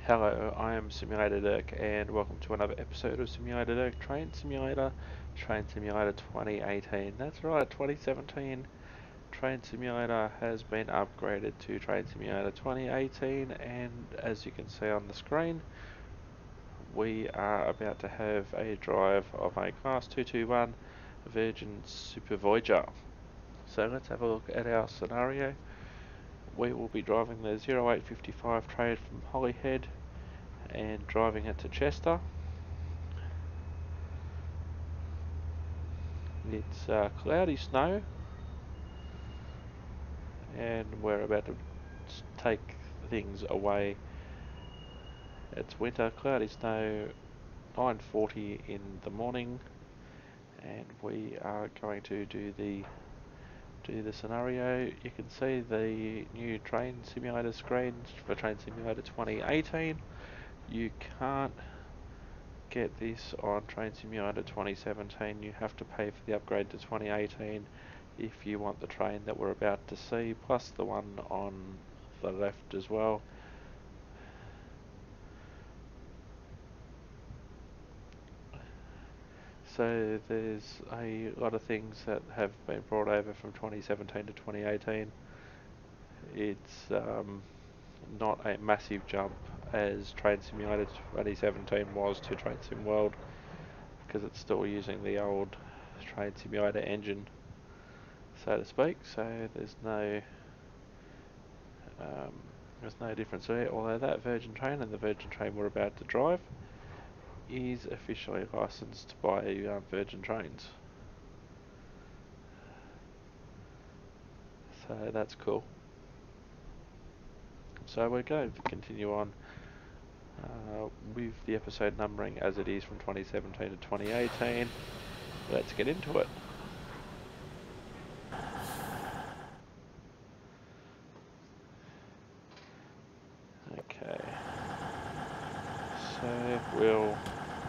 Hello, I am Simulator Dirk, and welcome to another episode of Simulator Dirk Train Simulator 2018. That's right, 2017 Train Simulator has been upgraded to Train Simulator 2018, and as you can see on the screen, we are about to have a drive of a Class 221 Virgin Super Voyager. So let's have a look at our scenario. We will be driving the 0855 train from Holyhead and driving it to Chester. It's cloudy snow, and we're about to take things away. It's winter, cloudy snow, 9:40 in the morning, and we are going to do the scenario. You can see the new Train Simulator screens for Train Simulator 2018. You can't get this on Train Simulator 2017. You have to pay for the upgrade to 2018 if you want the train that we're about to see, plus the one on the left as well. So there's a lot of things that have been brought over from 2017 to 2018. It's not a massive jump as Train Simulator 2017 was to Train Sim World, because it's still using the old Train Simulator engine, so to speak. So there's no difference there. Although that Virgin train and the Virgin train we're about to drive is officially licensed by Virgin Trains, so that's cool. So we're going to continue on with the episode numbering as it is from 2017 to 2018. Let's get into it. Okay, so we'll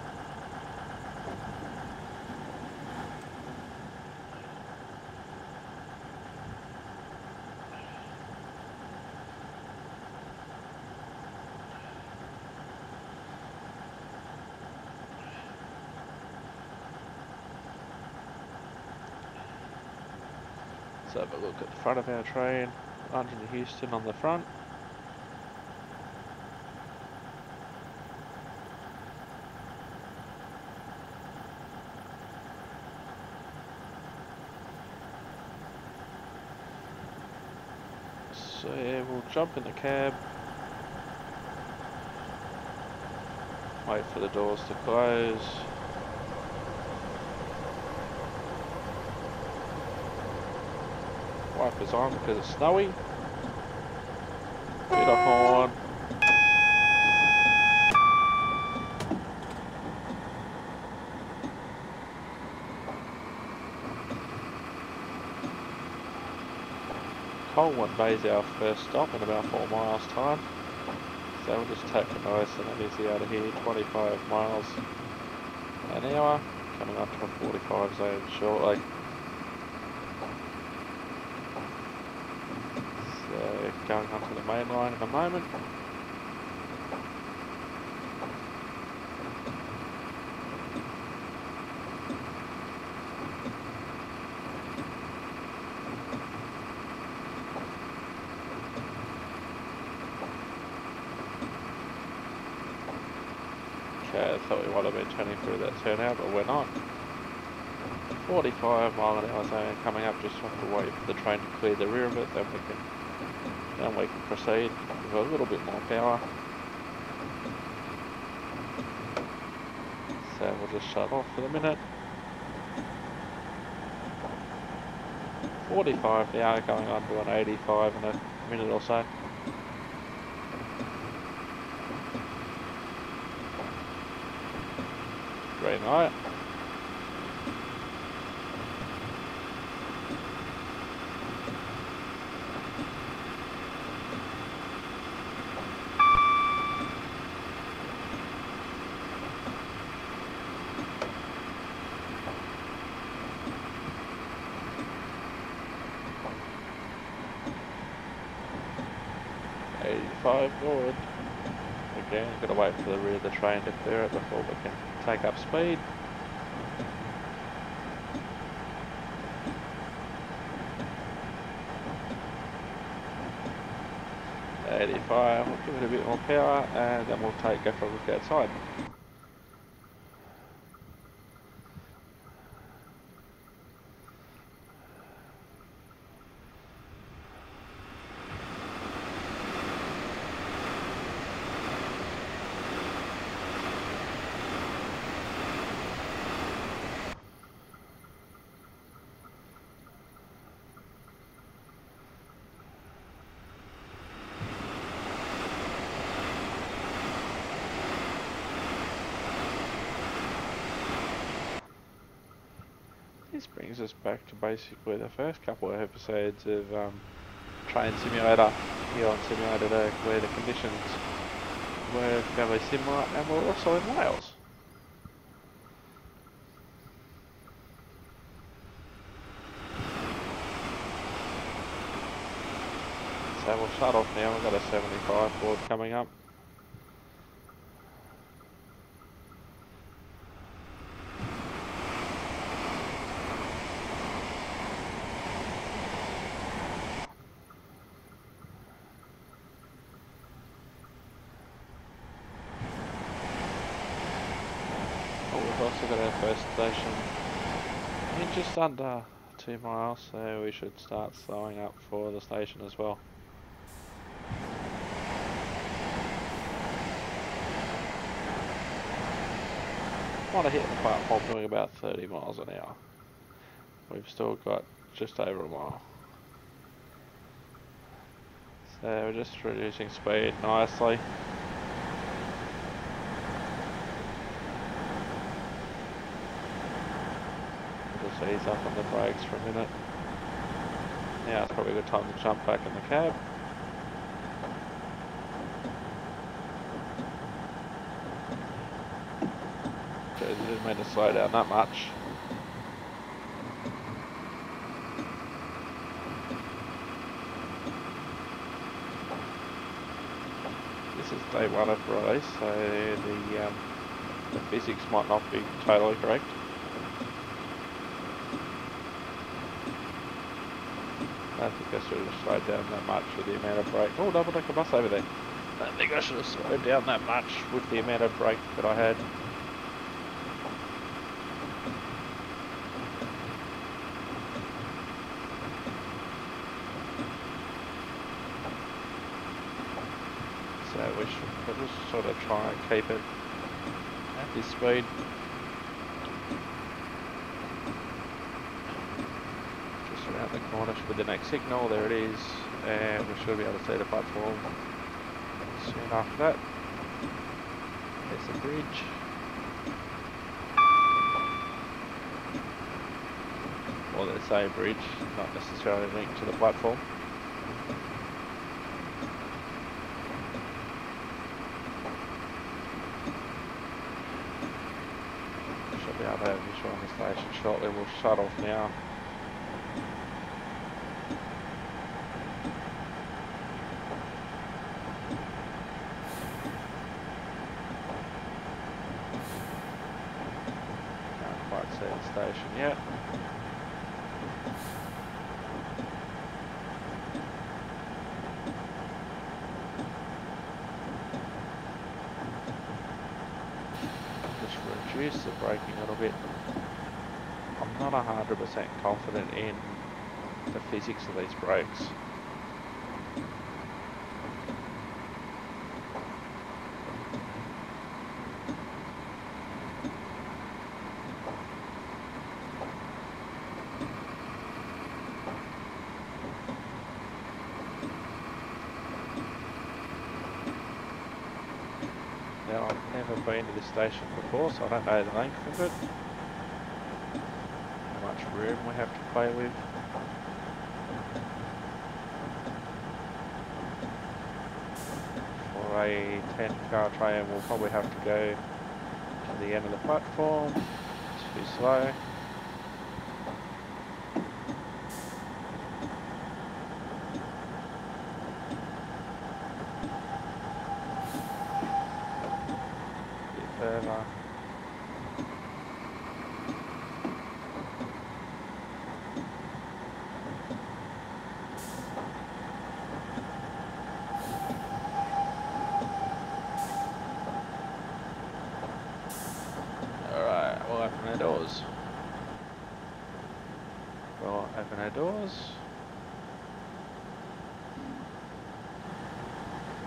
have a look at the front of our train. London to Houston on the front. So yeah, we'll jump in the cab, wait for the doors to close. Wipers on because it's snowy. Bit of horn. Colwyn Bay's our first stop in about 4 miles time. So we'll just take it nice and easy out of here. 25 miles an hour, coming up to a 45 zone shortly. So going onto the main line in a moment. Okay, I thought we might have been turning through that turnout, but we're not. 45 mile an hour zone coming up. Just have to wait for the train to clear the rear of it, then we can proceed with a little bit more power. So we'll just shut off for the minute. 45 now, going on to an 85 in a minute or so. Green light. Forward. again. Got to wait for the rear of the train to clear it before we can take up speed. 85, we'll give it a bit more power and then we'll go for a look outside. This brings us back to basically the first couple of episodes of Train Simulator here on Simulator Day, where the conditions were fairly similar and we're also in Wales. So we'll shut off now, we've got a 75 board coming up. We've also got our first station in just under 2 miles, so we should start slowing up for the station as well. Might have hit the platform doing about 30 miles an hour. We've still got just over a mile. So we're just reducing speed nicely. Just ease up on the brakes for a minute. Now it's probably a good time to jump back in the cab. Jeez, I didn't mean to slow down that much. This is day one of release, so the physics might not be totally correct. I don't think I should have slowed down that much with the amount of brake. Oh, double-decker bus over there. I don't think I should have slowed down that much with the amount of brake that I had. So we'll just sort of try and keep it at this speed. Just around the corner with the next signal, there it is, and we should be able to see the platform soon after that. There's the bridge. Or there's a bridge, not necessarily linked to the platform. Should be able to have visual on the station shortly. We'll shut off now. Can't quite see the station yet. Reduce the braking a little bit. I'm not 100% confident in the physics of these brakes. Now, I've never been to this station before, so I don't know the length of it, how much room we have to play with. For a 10-car train, we'll probably have to go to the end of the platform. Too slow.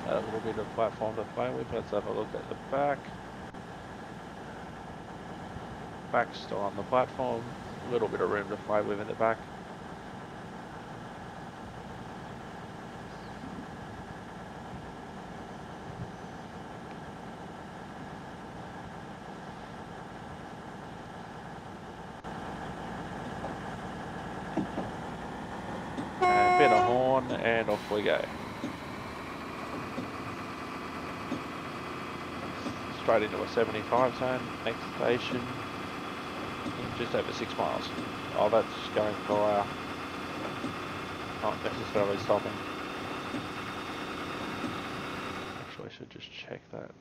A little bit of platform to play with. Let's have a look at the back. Back's still on the platform. A little bit of room to play with in the back. And a bit of horn and off we go. Straight into a 75 zone. Next station. Just over 6 miles. Oh, that's going for not necessarily stopping. Actually, I should just check that.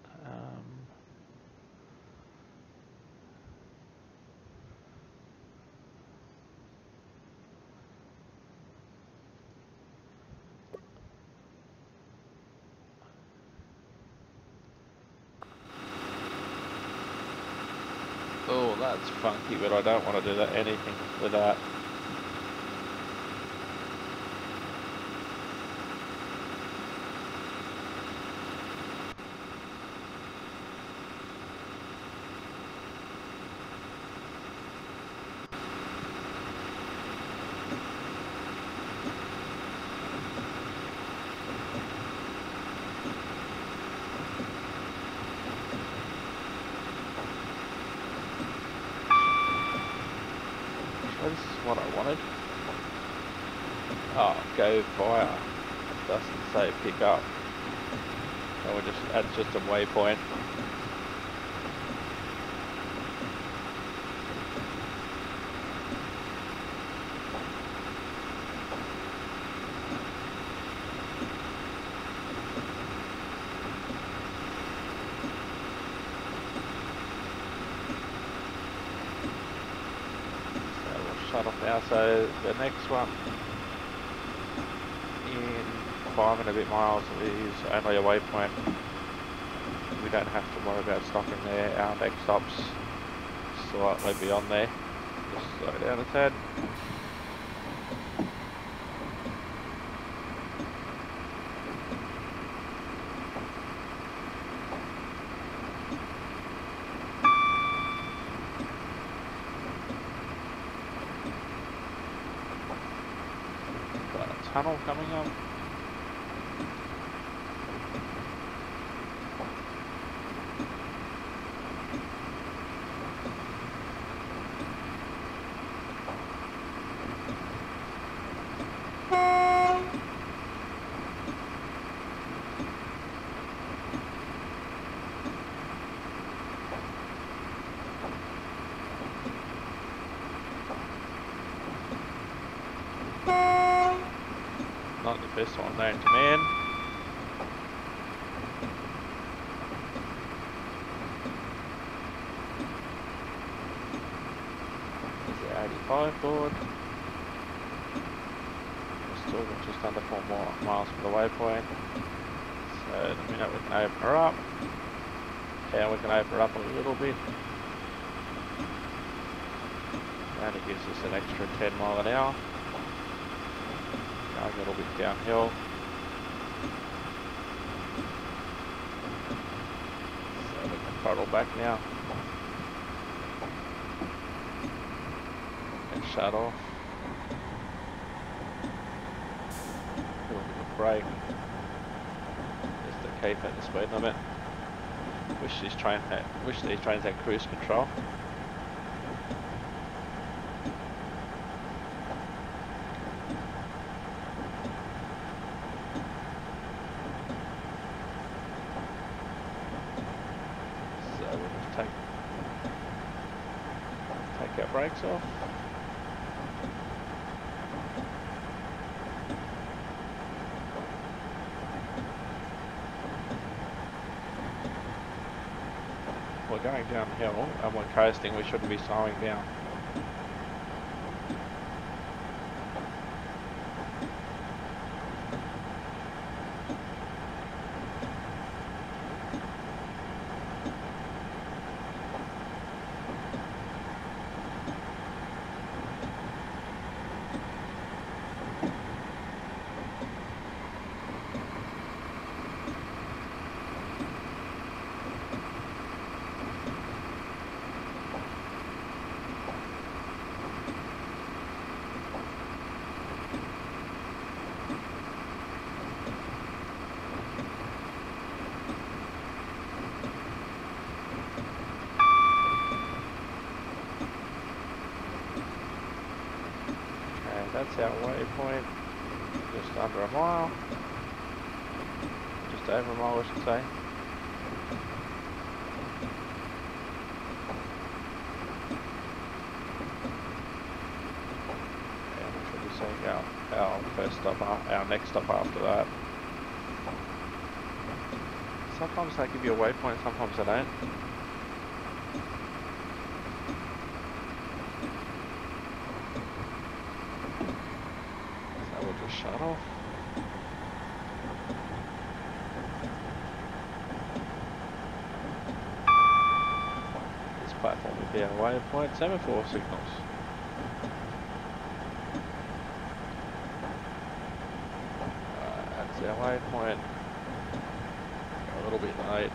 Oh, that's funky, but I don't want to do that anything with that. This is what I wanted. Oh, go via. Doesn't say pick up. So we that's just a waypoint. Shut off now, so the next one in 5 and a bit miles is only a waypoint. We don't have to worry about stopping there. Our next stop's slightly beyond there. Just slow down a tad. Tunnel coming up. Not the best one known to man. There's the 85 board. We're still just under 4 more miles from the waypoint. So the minute we can open her up. Yeah, we can open her up a little bit. And it gives us an extra 10 mile an hour. A little bit downhill. So we can throttle back now. And shut off. A little bit of brake. Just to keep at the speed limit. Wish these trains had cruise control. Take our brakes off. We're going downhill and we're coasting, we shouldn't be slowing down. our waypoint. Just under a mile. Just over a mile, I should say. And we should be seeing our first stop, our next stop after that. Sometimes they give you a waypoint, sometimes they don't. So we'll just shut off. This platform will be our waypoint, semaphore signals. That's our waypoint. A little bit late.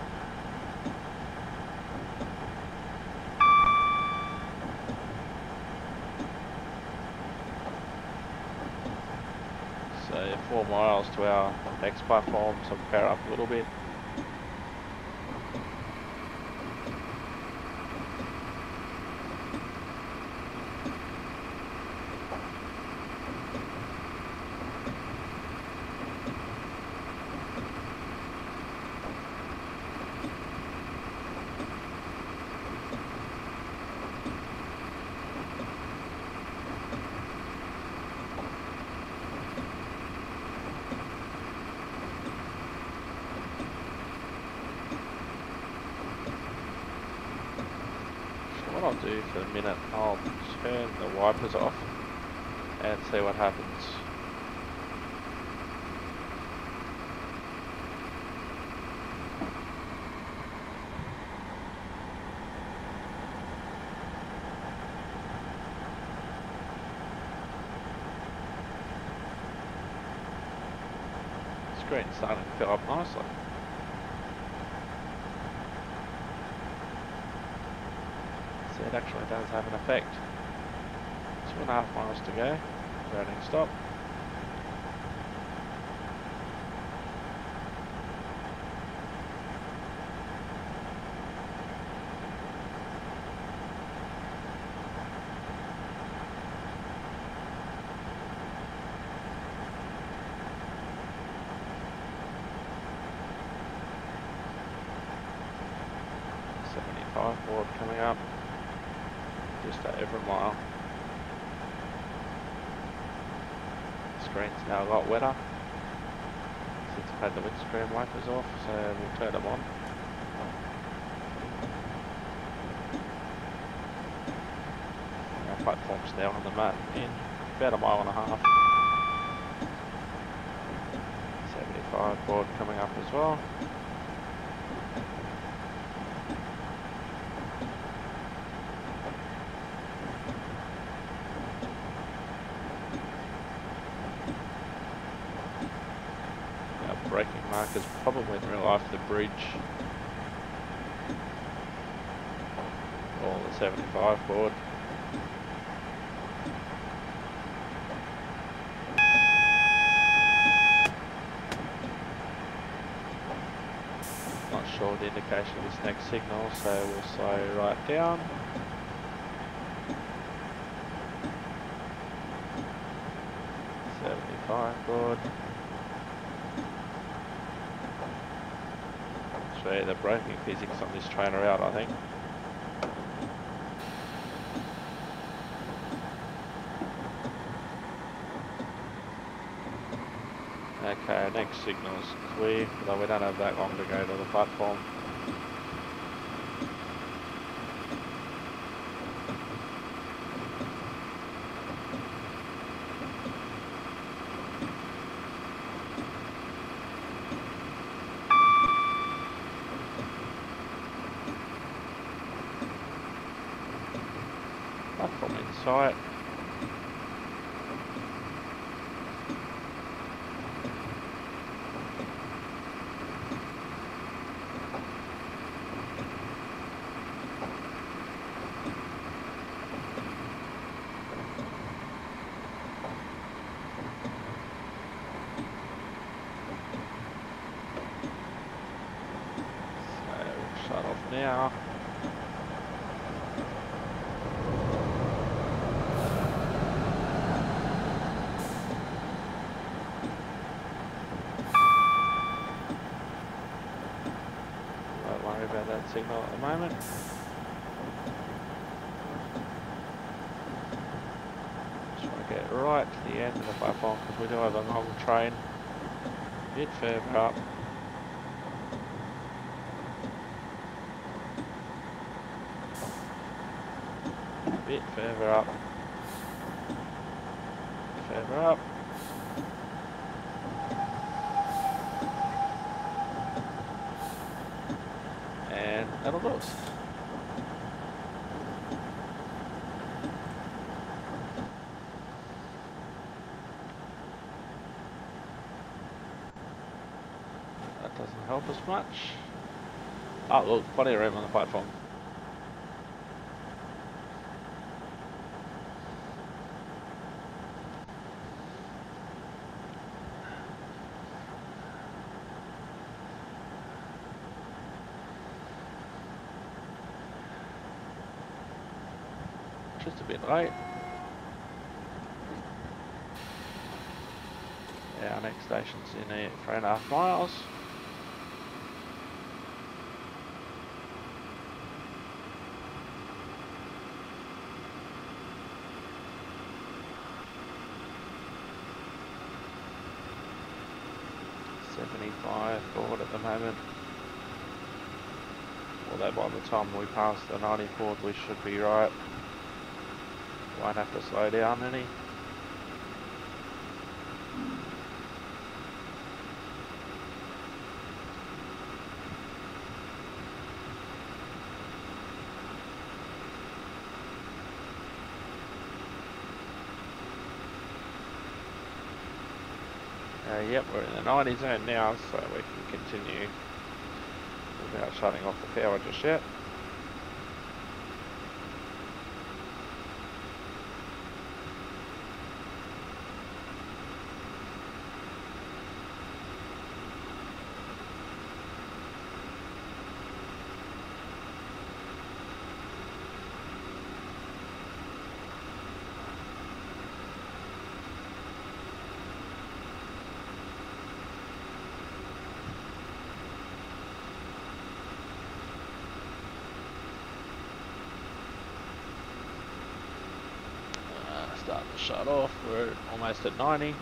So 4 miles to our next platform, so we'll power up a little bit. What I'll do for a minute, I'll turn the wipers off and see what happens. The screen's starting to fill up nicely. So it actually does have an effect. 2.5 miles to go, turning stop. Board coming up, just over a mile. The screen's now a lot wetter since I've had the windscreen wipers off, so we'll turn them on. Our platform's now on the mat in about 1.5 miles. 75 board coming up as well. Braking markers probably in real life the bridge or the 75 board. Not sure the indication of this next signal, so we'll slow right down. Board. So the braking physics on this train are out, I think. Okay, next signal's clear, although we don't have that long to go to the platform. Platform in sight. Shut off now. hand signal at the moment. Just want to get right to the end of the platform because we do have a long train. A bit further up. A bit further up. Further up. And that'll do us. That doesn't help us much. Oh look, plenty of room on the platform. Just a bit late. Our next station's in 3.5 miles. Forward at the moment. Although by the time we pass the 94th we should be right. Won't have to slow down any. Yep, we're in the 90 zone now, so we can continue without shutting off the power just yet. Starting to shut off, we're almost at 90.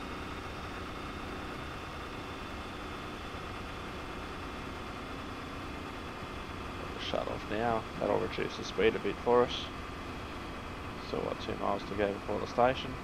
Shut off now, that'll reduce the speed a bit for us. Still got 2 miles to go before the station.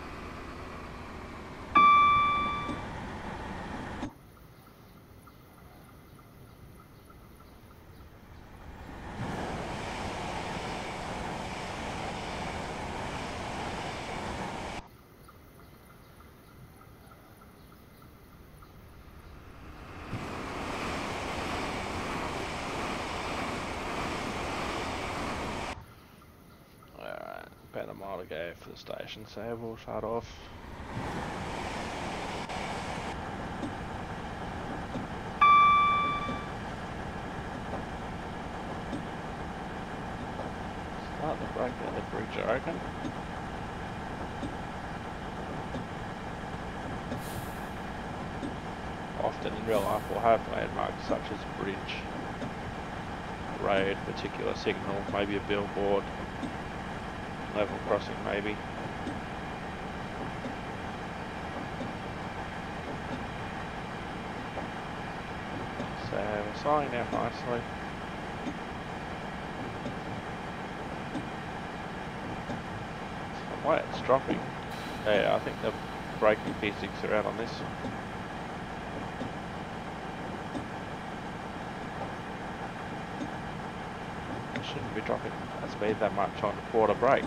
About a mile to go for the station, so we'll shut off. Start to break down the bridge, I reckon. Often in real life we'll have landmarks such as a bridge, road, particular signal, maybe a billboard. Level crossing maybe. So we're slowing down nicely. The way it's dropping, yeah, I think the braking physics are out on this. It shouldn't be dropping at speed that much on quarter brake.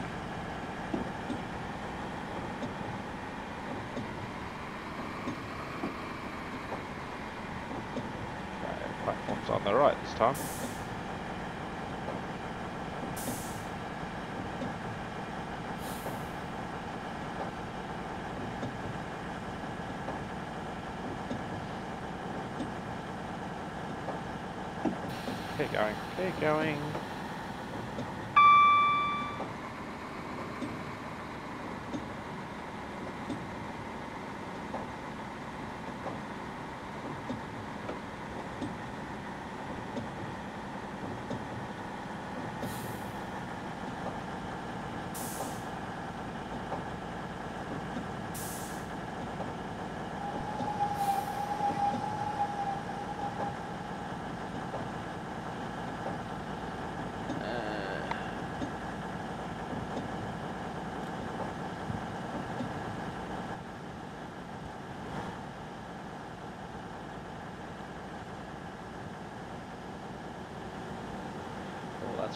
Platform's on the right this time. Keep going, keep going.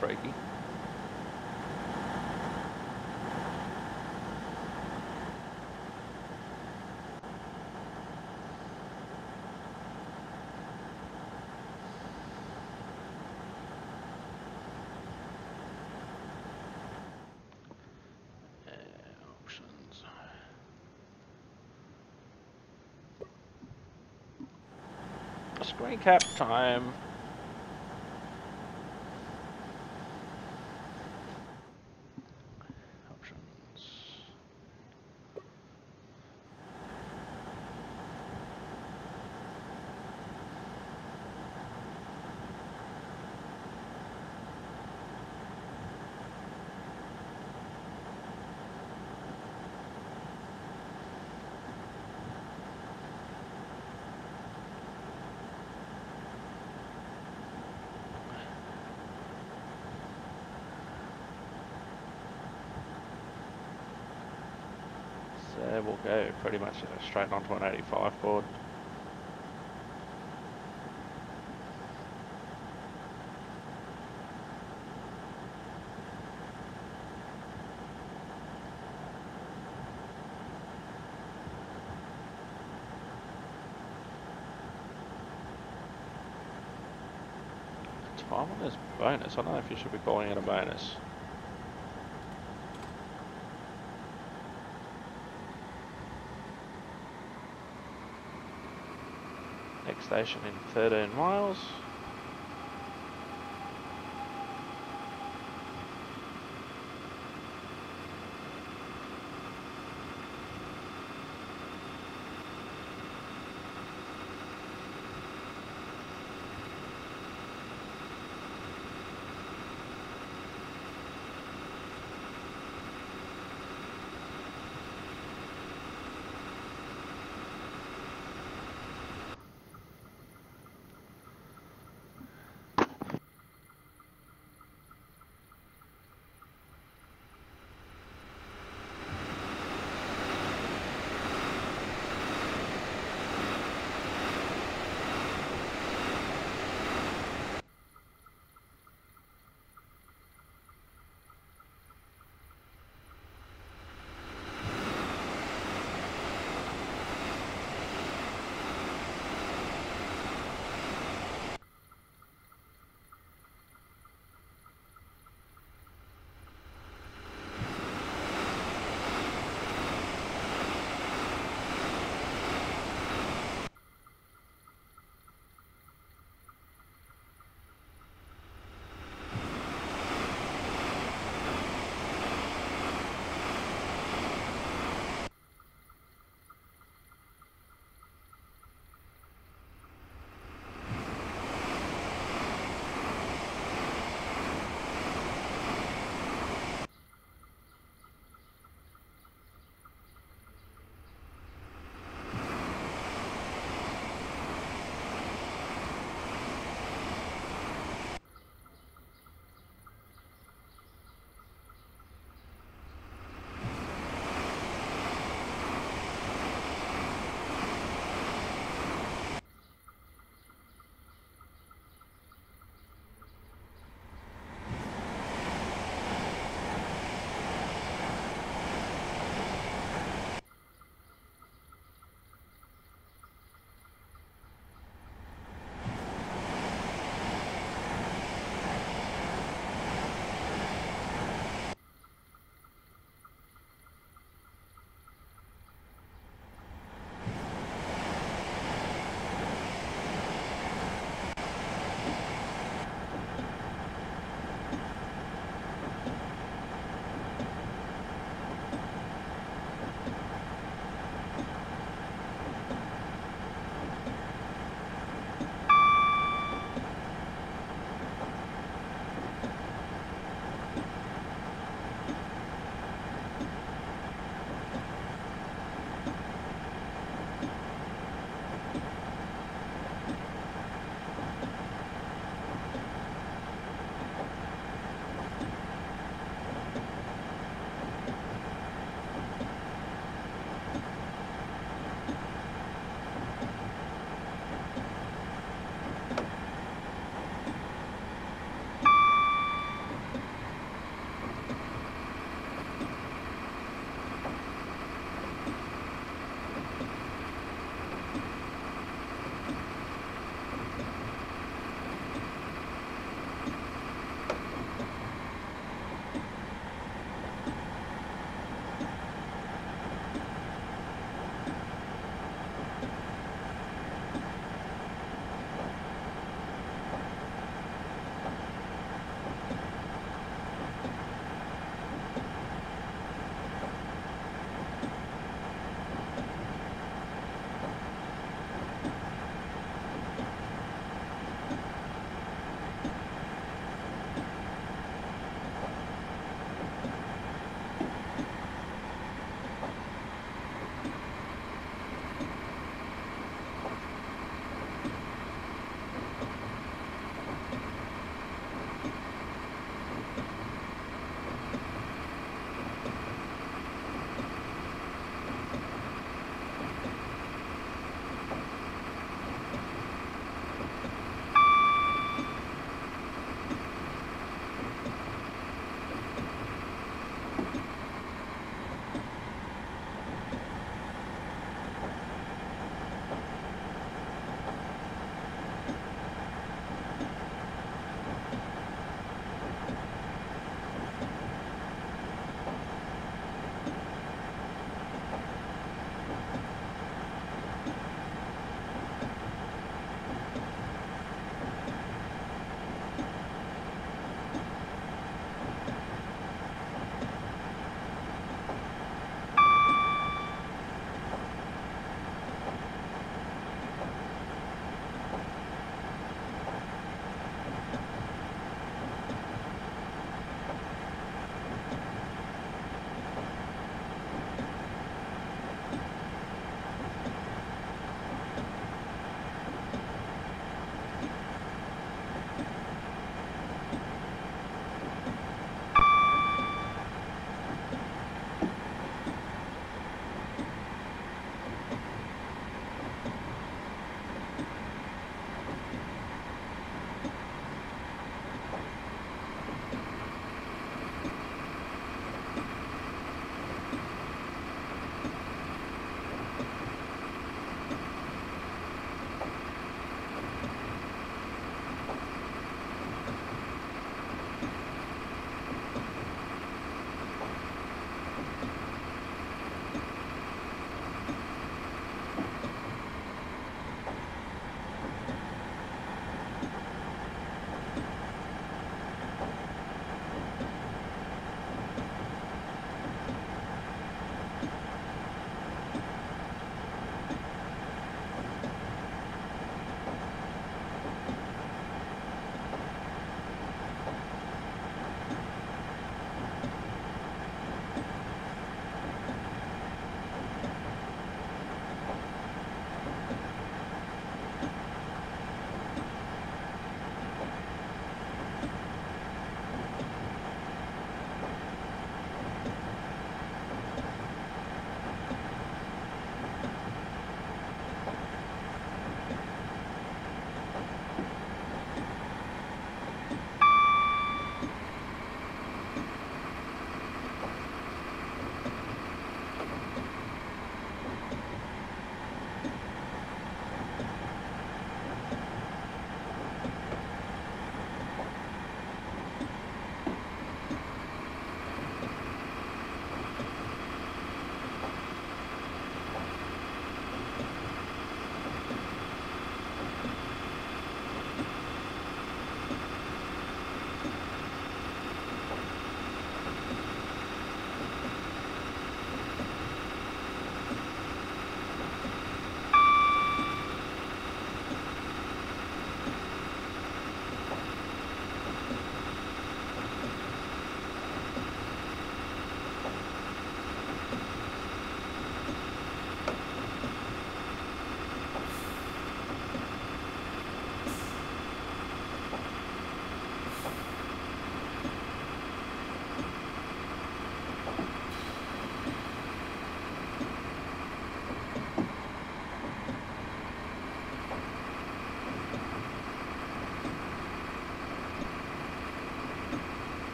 freaky. Options. Screen cap time. Options. So we'll go pretty much straight onto an 85 board. Time on this bonus. I don't know if you should be calling it a bonus. Next station in 13 miles.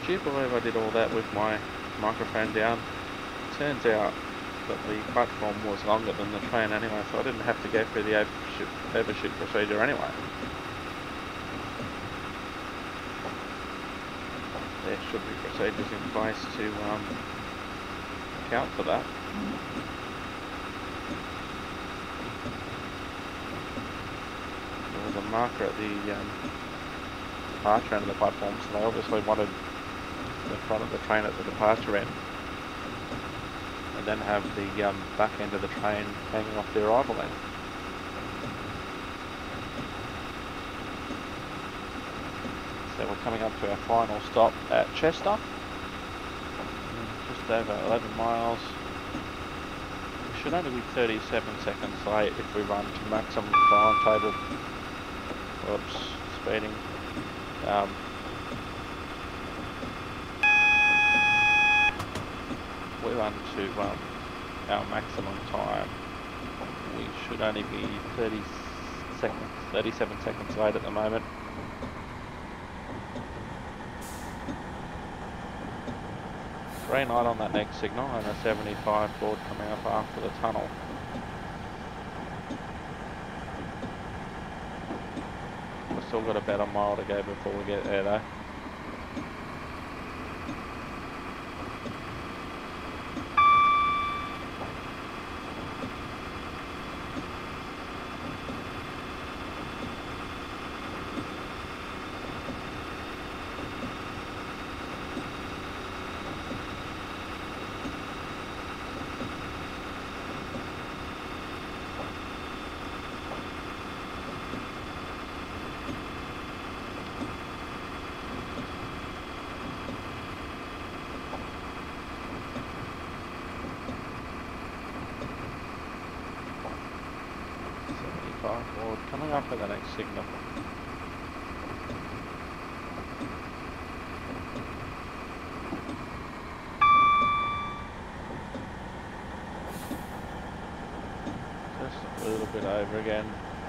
Would you believe I did all that with my microphone down? Turns out that the platform was longer than the train anyway, so I didn't have to go through the overshoot procedure anyway. There should be procedures in place to account for that. There was a marker at the departure end of the platform, so they obviously wanted the front of the train at the departure end, and then have the back end of the train hanging off the arrival end. So we're coming up to our final stop at Chester, just over 11 miles. We should only be 37 seconds late if we run to maximum timetable. Whoops, speeding. We run to our maximum time. We should only be 37 seconds late at the moment. Green light on that next signal and a 75 Ford coming up after the tunnel. We've still got about a mile to go before we get there though. Forward, coming up at the next signal. Just a little bit over again.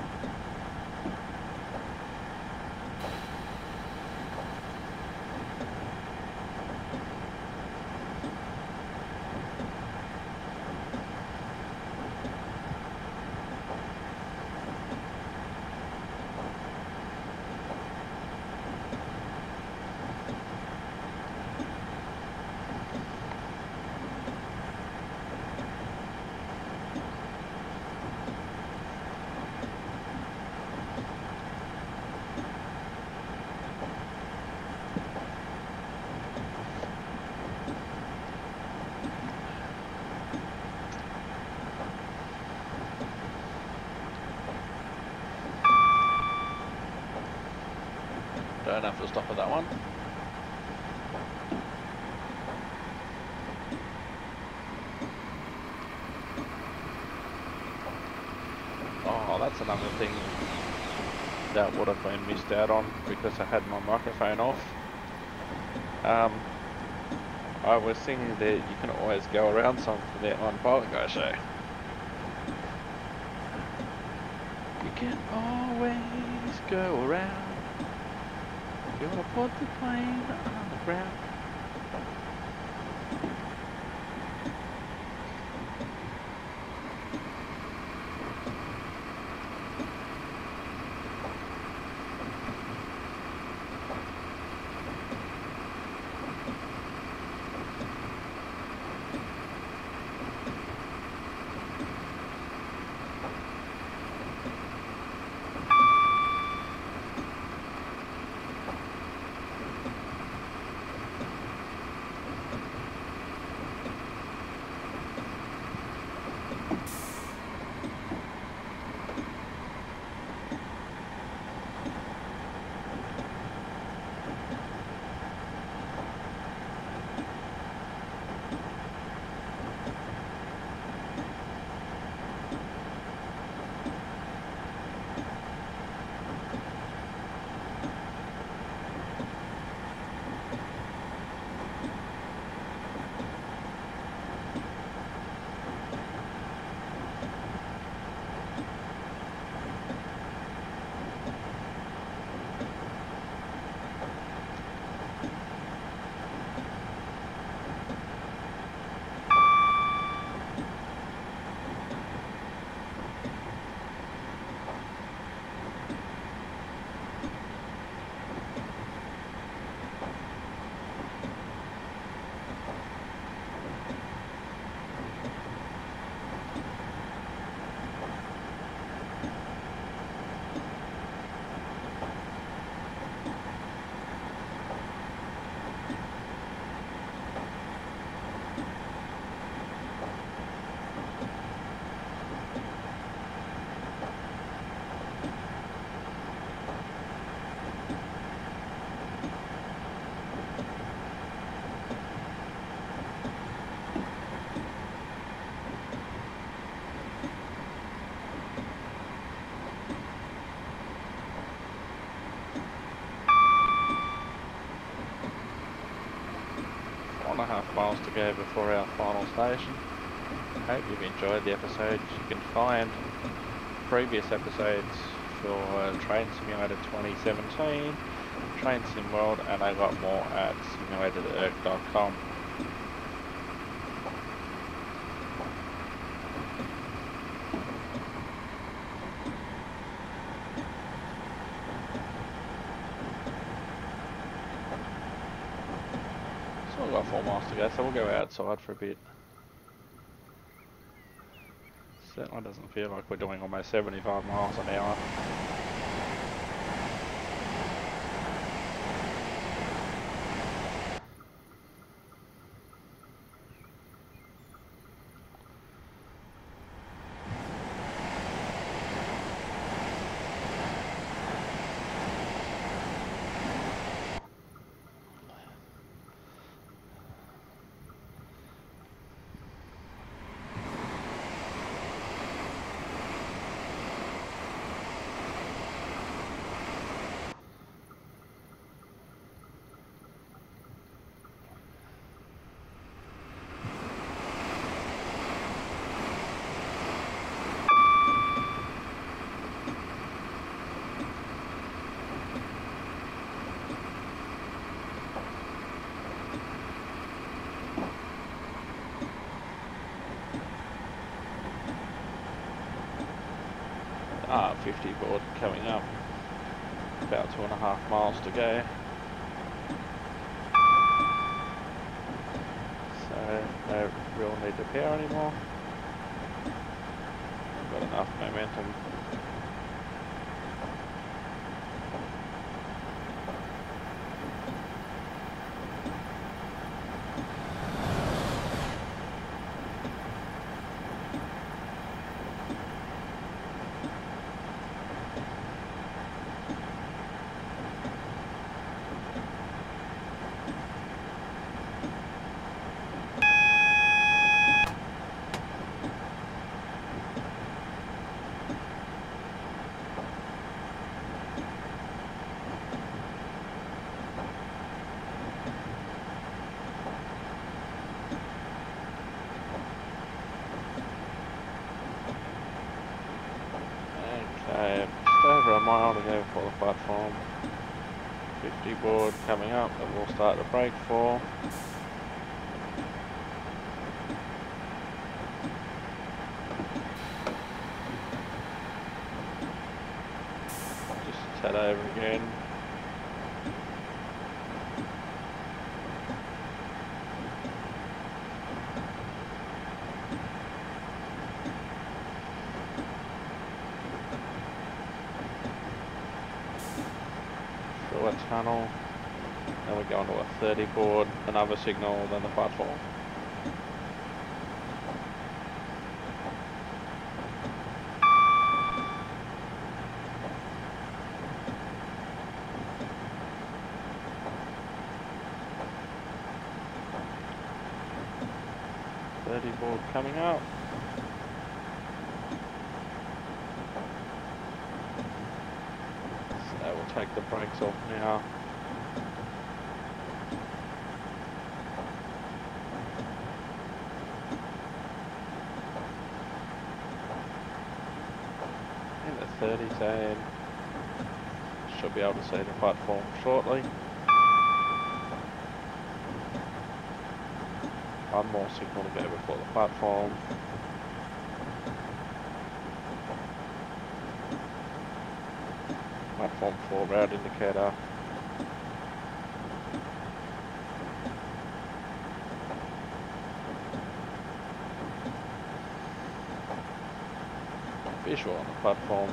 Don't have to stop at that one. Oh, that's another thing that would have been missed out on because I had my microphone off. I was thinking that you can always go around something for the outline pilot guy show. You can always go around. You want to put the plane on the ground. to go before our final station. Hope you've enjoyed the episodes. You can find previous episodes for Train Simulator 2017, Train Sim World, and a lot more at simulatorerc.com. So we've got 4 miles to go, so we'll go outside for a bit. Certainly doesn't feel like we're doing almost 75 miles an hour. R50 board coming up, about 2.5 miles to go. So no real need to power anymore. Got enough momentum. Okay, just over a mile to go for the platform. 50 board coming up that we'll start to brake for. Just head over again. Through a tunnel. Then we go into a 30 board, another signal, then the platform. Board coming up. So we'll take the brakes off now. In the 30 zone. Should be able to see the platform shortly. One more signal to go before the platform. Platform 4 route indicator. Visual on the platform.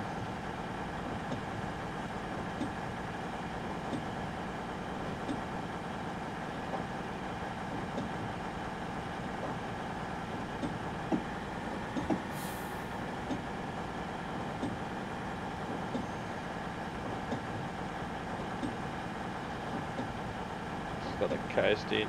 Got a coast in.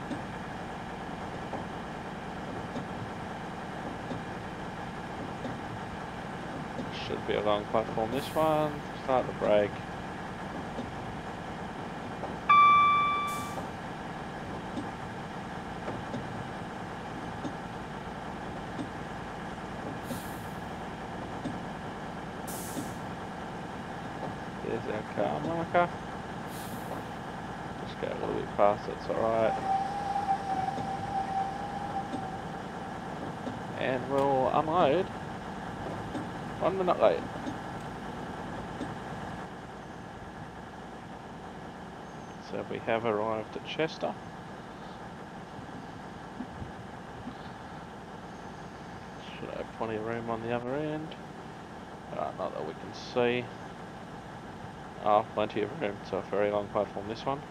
Should be a long platform this one. Start the brake. There's our car marker. Just go a little bit past, that's alright. And we'll unload 1 minute late. So we have arrived at Chester. Should have plenty of room on the other end. Not that we can see. Oh, plenty of room. It's a very long platform, this one.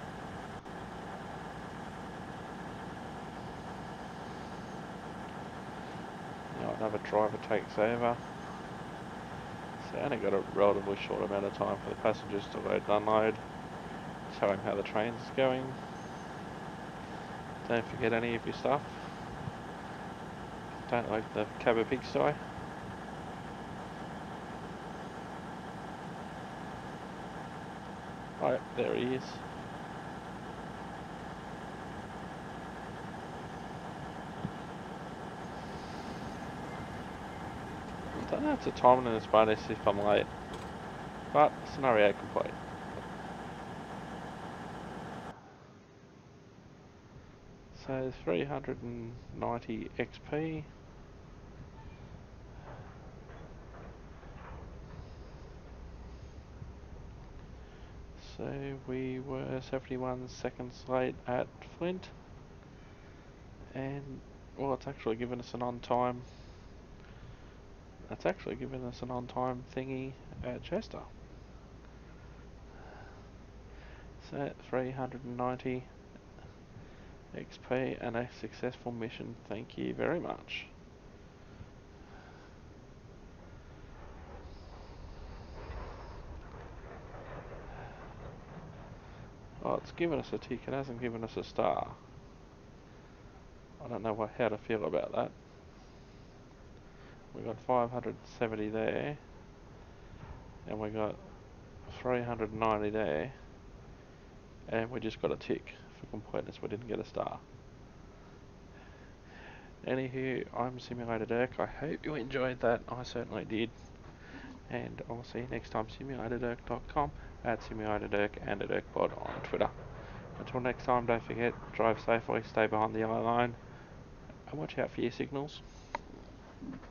Now another driver takes over. So only got a relatively short amount of time for the passengers to load and unload. Tell him how the train's going. Don't forget any of your stuff. Don't like the cab of pigsty. Oh, there he is. Don't know if it's a timing and it's bonus if I'm late, but scenario complete. So 390 XP. So we were 71 seconds late at Flint, and well, it's actually given us an on-time. It's actually given us an on-time thingy at Chester. So 390 XP and a successful mission. Thank you very much. Oh, it's given us a tick. It hasn't given us a star. I don't know how to feel about that. We got 570 there, and we got 390 there, and we just got a tick for completeness. We didn't get a star. Anywho, I'm Simulator Dirk. I hope you enjoyed that. I certainly did. And I'll see you next time. SimulatorDirk.com, at SimulatorDirk, and at DirkPod on Twitter. Until next time, don't forget, drive safely, stay behind the yellow line, and watch out for your signals.